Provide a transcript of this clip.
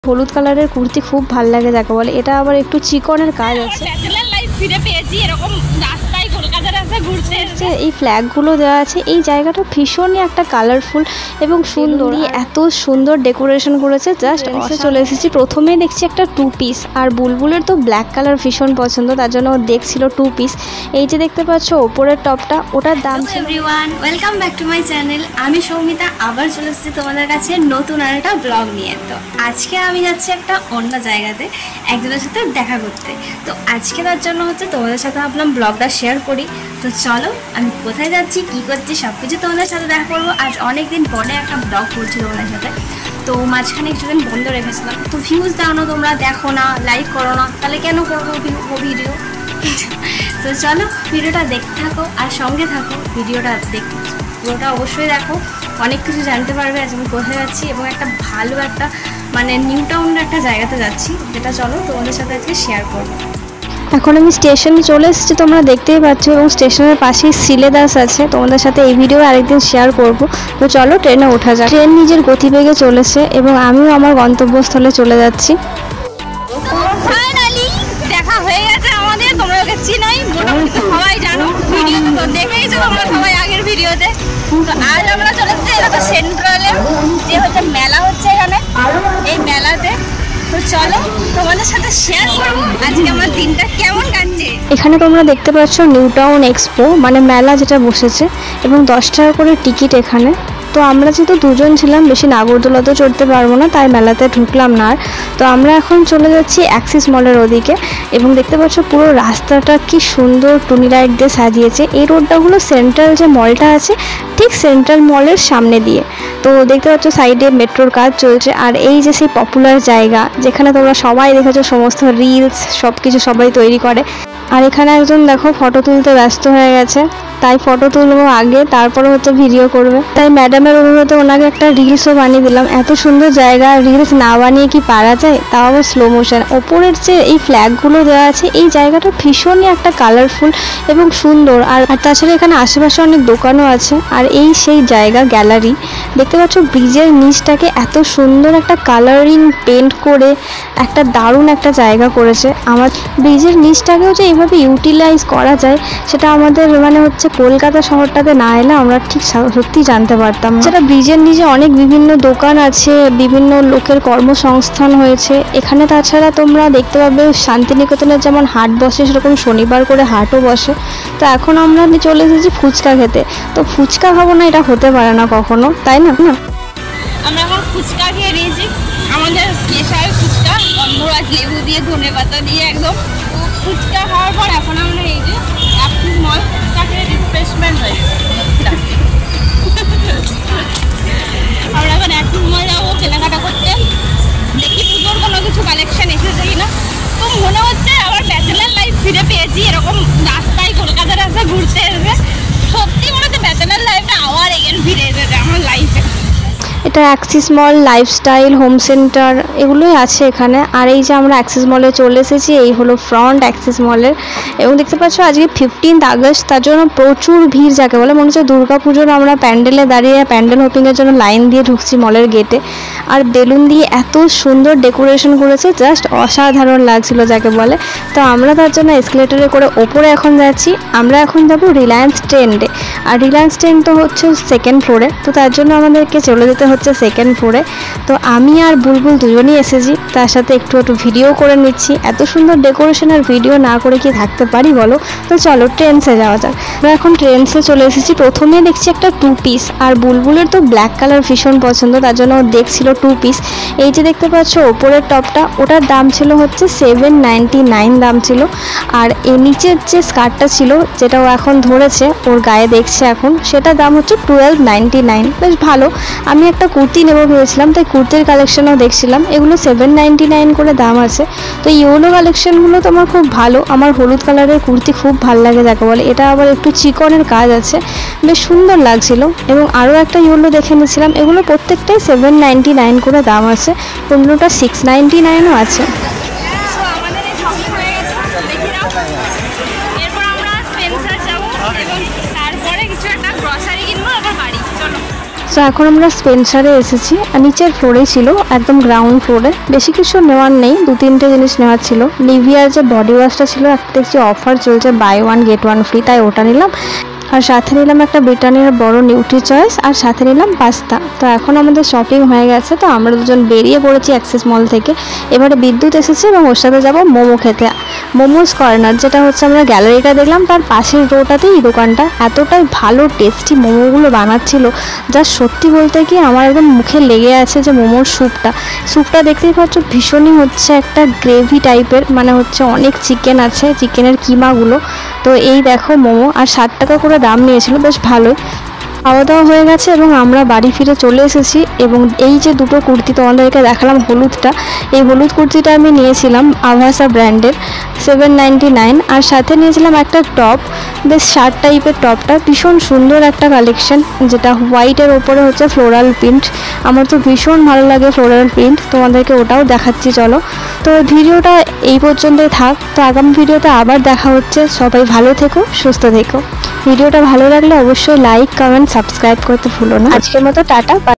হলুদ কালারের কুর্তি খুব ভাল লাগে যাকে বলে। এটা আবার একটু চিকনের কাজ আছে। ব্যাচেলর লাইফ ফিরে পেয়েছি এরকম রাস্তায় কলকাতার রাস্তায় ঘুরতে। এই ফ্ল্যাগগুলো দেওয়া আছে, এই জায়গাটা ভীষণই একটা কালারফুল এবং সুন্দর, এত সুন্দর ডেকোরেশন করেছে। জাস্ট চলে এসেছি, প্রথমেই দেখছি একটা 2 পিস, আর বুলবুলের তো ব্ল্যাক কালার ভীষণ পছন্দ, তার জন্য ও দেখছিল 2 পিস। এই যে দেখতে পাচ্ছ ওপরের টপটা, ওটার দাম ছিল। Everyone, welcome back to my channel. আমি সৌমিতা আবার চলে এসেছি তোমাদের কাছে নতুন আর একটা ব্লগ নিয়ে। তো আজকে আমি যাচ্ছি একটা অন্য জায়গাতে একজনের সাথে দেখা করতে। তো আজকে তার জন্য হচ্ছে তোমাদের সাথে ভাবলাম ব্লগটা শেয়ার করি। তো চলো আমি কোথায় যাচ্ছি, কী করছি সব কিছু তোমাদের সাথে দেখা করবো। আজ অনেক দিন পরে একটা ব্লগ করছি তোমাদের সাথে। তো মাঝখানে কিছুদিন বন্ধ রেখেছিলাম, তো ভিউজ দাও না, তোমরা দেখো না, লাইক করো না, তাহলে কেন করবো ভিডিও? তো চলো ভিডিওটা দেখতে থাকো আর সঙ্গে থাকো। ভিডিওটা পুরোটা অবশ্যই দেখো, অনেক কিছু জানতে পারবে আজ আমি কোথায় যাচ্ছি, এবং একটা ভালো একটা মানে নিউ টাউনের একটা জায়গাতে যাচ্ছি, যেটা চলো তোমাদের সাথে আজকে শেয়ার করবো। এখন আমি স্টেশনে চলে এসেছি, তোমরা দেখতেই পাচ্ছ, এবং স্টেশনের পাশেই সিলেদাস আছে। তোমাদের সাথে এই ভিডিও আরেকদিন শেয়ার করব। তো চলো ট্রেনে ওঠা যাক। ট্রেন নিজের গতিবেগে চলেছে এবং আমিও আমার গন্তব্যস্থলে চলে যাচ্ছি। ফাইনালি দেখা হয়ে গেছে আমাদের। তোমরা ওকে চিনোই, মোটামুটি সবাই জানো, ভিডিও তো দেখেইছো তোমরা সবাই আগের ভিডিওতে। তো আজ আমরা চলে এসেছি এটা সেন্ট্রালে, যে হচ্ছে মেলা হচ্ছে এখানে, এই মেলাতে। তো চলো তোমাদের সাথে শেয়ার করবো আজকে আমার দিনটা কেমন কাটছে। এখানে তোমরা দেখতে পাচ্ছ নিউ টাউন এক্সপো, মানে মেলা যেটা বসেছে, এবং 10 টাকা করে টিকিট এখানে। তো আমরা যেহেতু দুজন ছিলাম, বেশি নাগরদোলাতেও চড়তে পারবো না, তাই মেলাতে ঢুকলাম না আর। তো আমরা এখন চলে যাচ্ছি অ্যাক্সিস মলের ওদিকে, এবং দেখতে পাচ্ছ পুরো রাস্তাটা কি সুন্দর টুনি লাইট দিয়ে সাজিয়েছে। এই রোডটা হলো সেন্ট্রাল যে মলটা আছে, ঠিক সেন্ট্রাল মলের সামনে দিয়ে। তো দেখতে পাচ্ছ সাইডে মেট্রোর কাজ চলছে, আর এই যে সেই পপুলার জায়গা যেখানে তোমরা সবাই দেখেছো সমস্ত রিলস সব কিছু সবাই তৈরি করে। আর এখানে একজন দেখো ফটো তুলতে ব্যস্ত হয়ে গেছে, তাই ফটো তুলবো আগে, তারপরে হচ্ছে ভিডিও করবে। তাই ম্যাডামের অনুরোধে ওনাকে একটা রিলসও বানিয়ে দিলাম। এত সুন্দর জায়গা, রিলস না বানিয়ে কি পারা যায়, তাও আবার স্লো মোশন। ওপরের যে এই ফ্ল্যাগগুলো দেওয়া আছে, এই জায়গাটা ভীষণই একটা কালারফুল এবং সুন্দর। আর তাছাড়া এখানে আশেপাশে অনেক দোকানও আছে। আর এই সেই জায়গা গ্যালারি, দেখতে পাচ্ছ ব্রিজের নিচটাকে এত সুন্দর একটা কালারিং পেন্ট করে একটা দারুণ একটা জায়গা করেছে। আমার ব্রিজের নিচটাকেও যে এইভাবে ইউটিলাইজ করা যায়, সেটা আমাদের মানে হচ্ছে কলকাতা শহরটাতে না এলে আমরা ঠিক সত্যি জানতে পারতাম। সেটা ব্রিজের নিচে অনেক বিভিন্ন দোকান আছে, বিভিন্ন লোকের কর্মসংস্থান হয়েছে এখানে। তাছাড়া তোমরা দেখতে পাবে শান্তিনিকেতনের যেমন হাট বসে, সেরকম শনিবার করে হাটও বসে। তো এখন আমরা চলে এসেছি ফুচকা খেতে। তো ফুচকা খাবো না এটা হতে পারে না কখনো, তাই না? আমরা এখন ফুচকা খেয়ে নিয়েছি, আমাদের স্পেশাল ফুচকা, গন্ধরাজ লেবু দিয়ে, ধনে পাতা দিয়ে একদম। ফুচকা খাওয়ার পর এখন আমরা এই যে অ্যাক্সিস মল তাকে রিফ্রেশমেন্ট হয়ে গেছে। আমরা এখন অ্যাক্সিস মল যাবো কেনাকাটা করতে, দেখি পুজোর কোনো কিছু কালেকশন এসেছে কিনা। তো মনে হচ্ছে আবার ব্যাচেলার লাইফ ফিরে পেয়েছি, এরকম রাস্তায় কলকাতার রাস্তায় ঘুরতে এসে সত্যি মনে হচ্ছে ব্যাচেলার লাইফটা আবার এগেন ফিরে এসেছে আমার লাইফে। এটা Axis mall, Lifestyle, Home Centre এগুলোই আছে এখানে। আর এই যে আমরা অ্যাক্সিস মলে চলে এসেছি, এই হলো ফ্রন্ট অ্যাক্সিস মলের। এবং দেখতে পাচ্ছ আজকে 15th আগস্ট, তার জন্য প্রচুর ভিড় যাকে বলে। মনে হচ্ছে দুর্গাপুজোর আমরা প্যান্ডেলে দাঁড়িয়ে প্যান্ডেল হোপিংয়ের জন্য লাইন দিয়ে ঢুকছি মলের গেটে। আর বেলুন দিয়ে এত সুন্দর ডেকোরেশন করেছে, জাস্ট অসাধারণ লাগছিল যাকে বলে। তো আমরা তার জন্য এসকেলেটরে করে ওপরে এখন যাচ্ছি। আমরা এখন যাবো রিলায়েন্স ট্রেন্ডে, আর রিলায়েন্স ট্রেন্ড তো হচ্ছে 2nd ফ্লোরে, তো তার জন্য আমাদেরকে চলে যেতে হচ্ছে 2nd ফ্লোরে। তো আমি আর বুলবুল দুজনই এসেছি, তার সাথে একটু ভিডিও করে নিচ্ছি। এত সুন্দর ডেকোরেশন আর ভিডিও না করে কি থাকতে পারি বলো? তো চলো ট্রেন্সে যাওয়া যাক। আমরা এখন ট্রেন্সে চলে এসেছি, প্রথমেই দেখছি একটা 2 পিস, আর বুলবুলের তো ব্ল্যাক কালার ভীষণ পছন্দ, তার জন্য ও দেখছিল 2 পিস। এই যে দেখতে পাচ্ছ ওপরের টপটা, ওটার দাম ছিল হচ্ছে 799 দাম ছিল। আর এই নিচের যে স্কার্টটা ছিল, যেটা ও এখন ধরেছে ওর গায়ে দেখছে এখন, সেটার দাম হচ্ছে 1299, বেশ ভালো। আমি একটা কুর্তি নেবো ভেবেছিলাম, তাই কুর্তির কালেকশনও দেখছিলাম, এগুলো 799 করে দাম আছে। তো ইয়েলো কালেকশনগুলো তো আমার খুব ভালো, আমার হলুদ কালারের কুর্তি খুব ভালো লাগে যাকে বলে। এটা আবার একটু চিকনের কাজ আছে, বেশ সুন্দর লাগছিল। এবং আরও একটা ইয়েলো দেখে নিয়েছিলাম, এগুলো প্রত্যেকটাই 799 করে দাম আছে, কোনটা 699ও আছে। এরপর আমরা স্পেন্সার যাবো এবং তারপরে কিছু একটা গ্রসারি কিনবো, আবার বাড়ি। চলো তো এখন আমরা স্পেন্সারে এসেছি, আর নিচের ফ্লোরেই ছিল, একদম গ্রাউন্ড ফ্লোরে। বেশি কিছু নেওয়ার নেই, 2-3টে জিনিস নেওয়ার ছিল। নিভিয়ার যে বডি ওয়াশটা ছিল একটা দেখছি অফার চলছে, বাই 1 get 1 ফ্রি, তাই ওটা নিলাম। আর সাথে নিলাম একটা ব্রিটানিয়ার বড় নিউট্রি চয়েস, আর সাথে নিলাম পাস্তা। তো এখন আমাদের শপিং হয়ে গেছে, তো আমরা দুজন বেরিয়ে পড়েছি অ্যাক্সেস মল থেকে। এবারে বিদ্যুৎ এসেছে এবং ওর সাথে যাবো মোমো খেতে। মোমোস কর্নার, যেটা হচ্ছে আমরা গ্যালারিটা দেখলাম তার পাশের রোটাতেই এই দোকানটা। এতটাই ভালো টেস্টি মোমোগুলো বানাচ্ছিল, যা সত্যি বলতে কি আমার একদম মুখে লেগে আছে। যে মোমোর স্যুপটা দেখতেই পাচ্ছ ভীষণই হচ্ছে একটা গ্রেভি টাইপের, মানে হচ্ছে অনেক চিকেন আছে, চিকেনের কিমাগুলো। তো এই দেখো মোমো, আর 60 টাকা করে দাম নিয়েছিল, বেশ ভালোই। খাওয়া দাওয়া হয়ে গেছে এবং আমরা বাড়ি ফিরে চলে এসেছি। এবং এই যে দুটো কুর্তি তোমাদেরকে দেখালাম, হলুদটা, এই হলুদ কুর্তিটা আমি নিয়েছিলাম আভাসা ব্র্যান্ডের, 799। আর সাথে নিয়েছিলাম একটা টপ, বেশ শার্ট টাইপের টপটা, ভীষণ সুন্দর একটা কালেকশন, যেটা হোয়াইটের ওপরে হচ্ছে ফ্লোরাল প্রিন্ট। আমার তো ভীষণ ভালো লাগে ফ্লোরাল প্রিন্ট, তোমাদেরকে ওটাও দেখাচ্ছি চলো। তো ভিডিওটা এই পর্যন্তই থাক, তো আগামী ভিডিওতে আবার দেখা হচ্ছে। সবাই ভালো থেকো, সুস্থ থেকো। ভিডিওটা ভালো লাগলে অবশ্যই লাইক, কমেন্ট, সাবস্ক্রাইব করতে ভুলো না। আজকের মতো টাটা।